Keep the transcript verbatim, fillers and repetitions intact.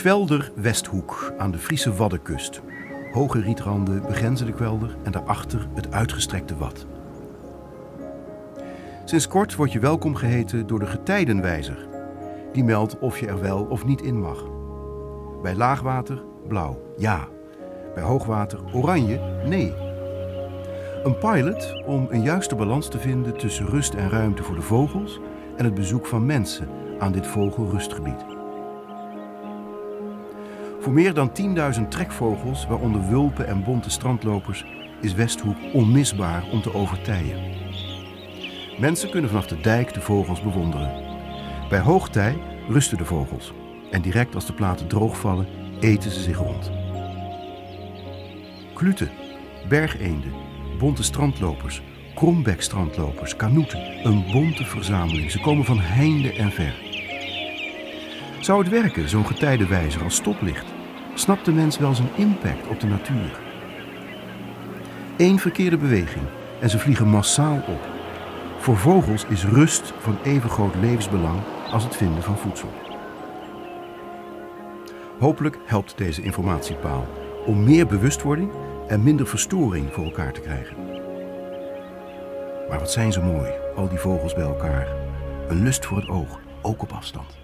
Kwelder Westhoek aan de Friese Waddenkust. Hoge rietranden begrenzen de kwelder en daarachter het uitgestrekte wad. Sinds kort word je welkom geheten door de getijdenwijzer. Die meldt of je er wel of niet in mag. Bij laagwater blauw, ja. Bij hoogwater oranje, nee. Een pilot om een juiste balans te vinden tussen rust en ruimte voor de vogels en het bezoek van mensen aan dit vogelrustgebied. Voor meer dan tienduizend trekvogels, waaronder wulpen en bonte strandlopers, is Westhoek onmisbaar om te overtijen. Mensen kunnen vanaf de dijk de vogels bewonderen. Bij hoogtij rusten de vogels en direct als de platen droog vallen, eten ze zich rond. Kluten, bergeenden, bonte strandlopers, krombekstrandlopers, kanoeten, een bonte verzameling. Ze komen van heinde en ver. Zou het werken, zo'n getijdenwijzer als stoplicht? Snapt de mens wel zijn impact op de natuur? Eén verkeerde beweging en ze vliegen massaal op. Voor vogels is rust van even groot levensbelang als het vinden van voedsel. Hopelijk helpt deze informatiepaal om meer bewustwording en minder verstoring voor elkaar te krijgen. Maar wat zijn ze mooi, al die vogels bij elkaar. Een lust voor het oog, ook op afstand.